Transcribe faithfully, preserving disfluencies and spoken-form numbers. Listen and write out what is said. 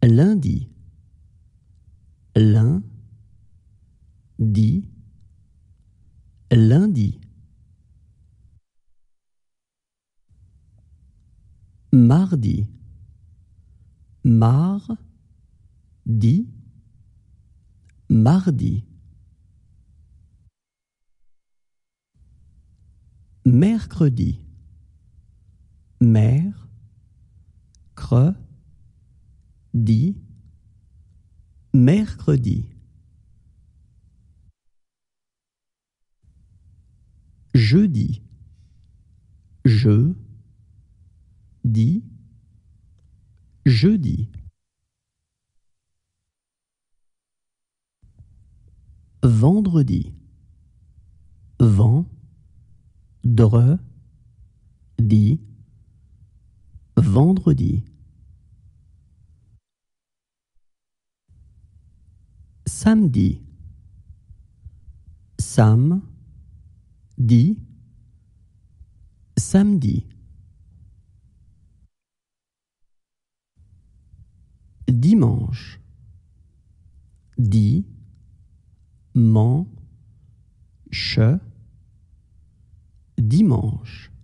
lundi, lundi, lundi. Mardi, mardi, mardi. Mercredi, mercredi, mercredi. Jeudi, jeudi, jeudi. Vendredi, vendredi, vendredi. Samedi, samedi, samedi. Dimanche, dimanche, dimanche.